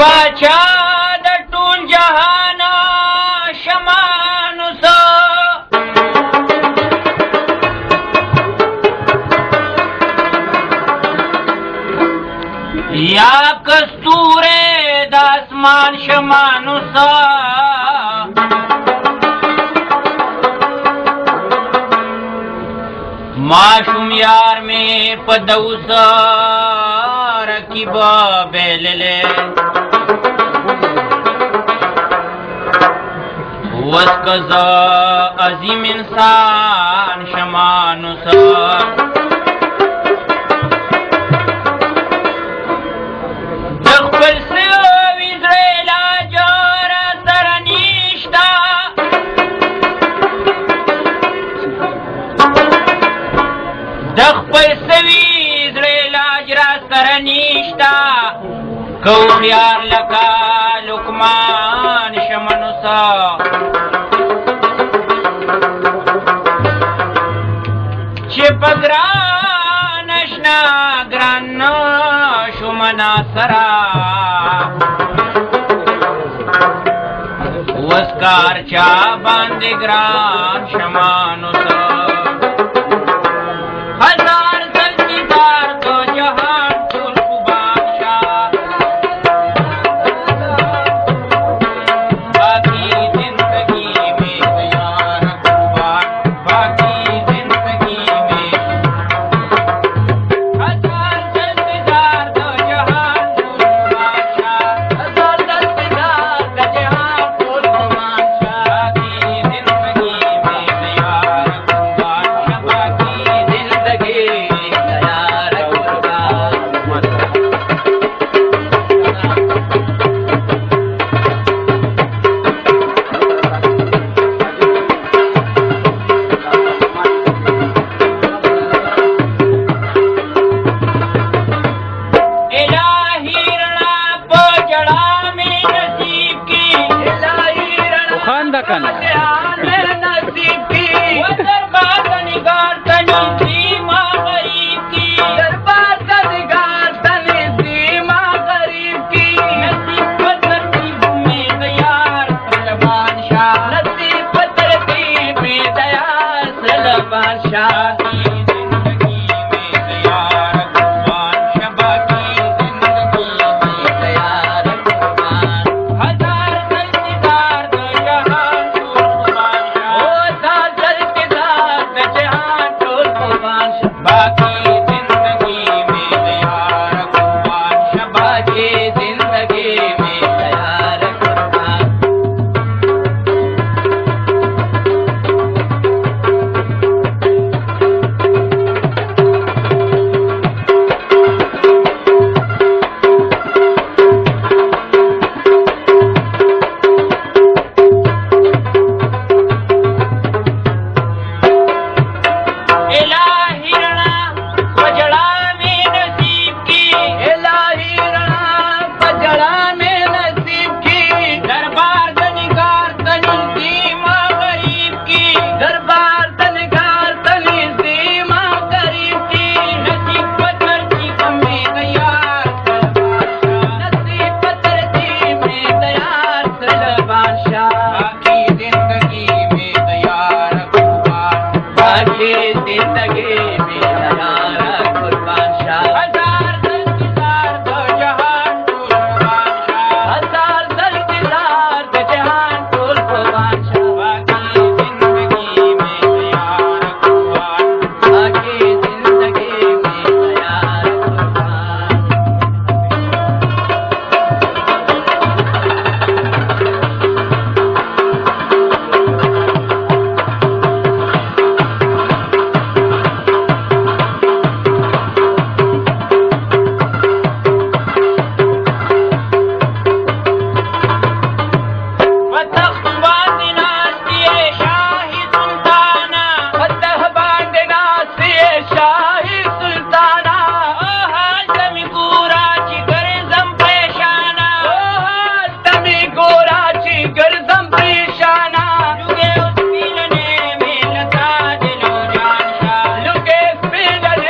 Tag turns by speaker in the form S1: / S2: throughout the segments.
S1: बादशाह the tool जहाना शमानुसा या कस्तूरे दासमान शमानुसा माशूम यार में पदौसा रकीबा बेलले वस्कजा अजीम इंसान शमानुसा कौयार लका लुकमान शमनुसा चिपग्रा नशना ग्रान शुमना सरा वस्कार चा बांधे ग्रान शमानुसा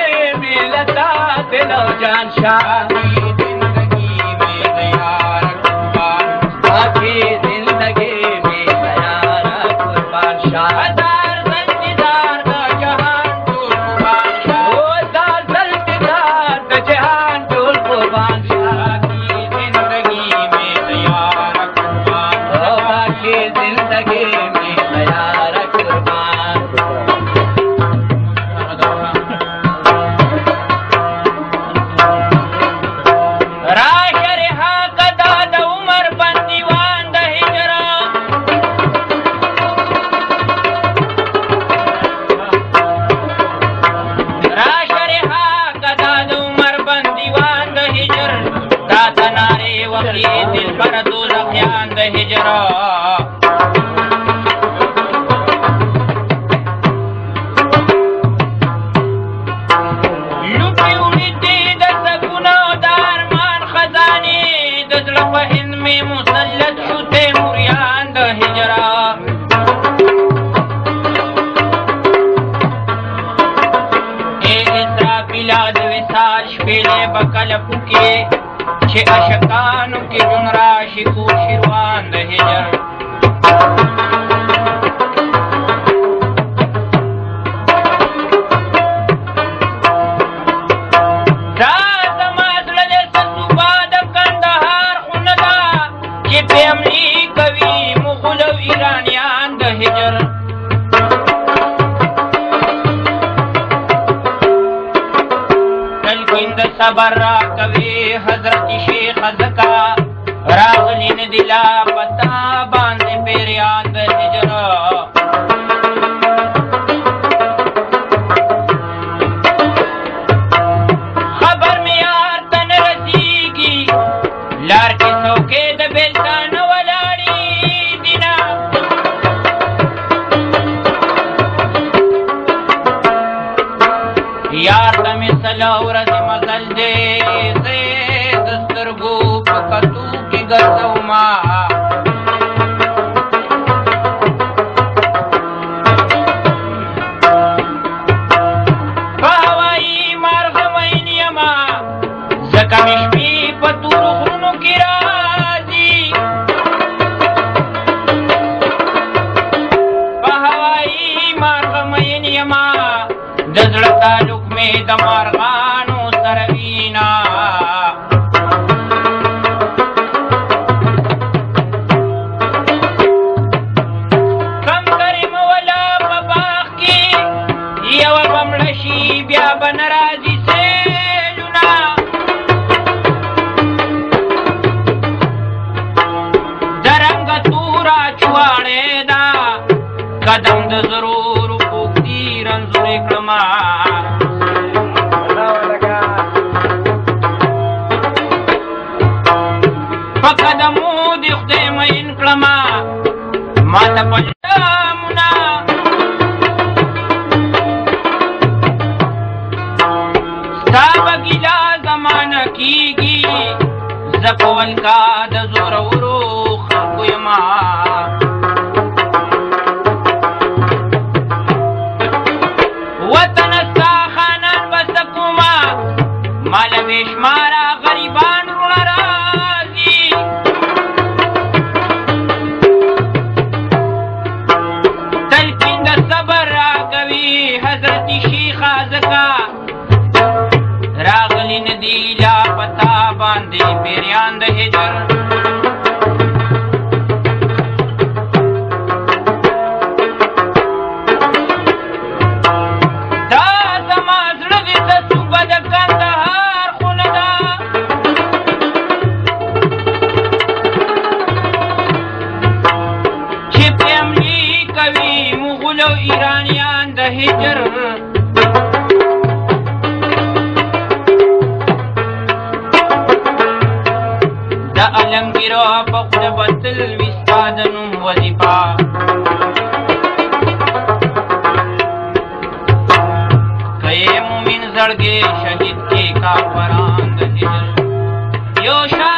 S2: शाही जिंदगी में तैयार
S1: هجر لوټي وړي د سکونه د ارمان خزانې د زړه په هند مې مسلط شو تیموریان د هجر د وصال شپېلې به کله پوکې چې عاشقانو کې جون راشي کور شیروان د هجر دا زما زړه دی صوبه د کندهار خونه ده چې پیملي کوي مغول او ایرانیان د هجر صبر را کوي حضرت شیخ زکا راغلی ندی لا پتا باندې پیریان د هجر خبر می یار تن رسیږي لار کې څوکې د بیلتان ولاړې دینا یار ته مې سلا ورځ مزل دې زه د سترګو په کتو کې ګرځوما په هوایي مارغه مین یما ځکه مې شپې په تورو غرونو کې راځي په هوایي مارغه مین یما د زړه تعلق مې د مارغانو سره وینا کم کریم ولا په باغ کې یوه به مړه شي بیا به نه راځي سیلونه د رنګه توره چواړې ده قدم د ضرور اوږدي رنځورې کړمه په قدمو د خدای مین کړمه ماته په جامونه ستا به ګیله زمانه کېږي زه په ولکه د زورورو خلکو یمه وطن ستا خانان به څه کومه ماله بې شماره غریبان رونه راځي تلقین د صبر راکوي حضرت شیخه ځکه راغلی ندي لا پتا باندې پیریان د هجر دا زما زړه دی د صوبه د کندهار خونه ده چې پیملي کوي مغول او ایرانیان د هجر د علمګیرو په خوله به تل وي ستا د نوم وظیفه که یې مومن زړګې شهید کې کافران د هجر یو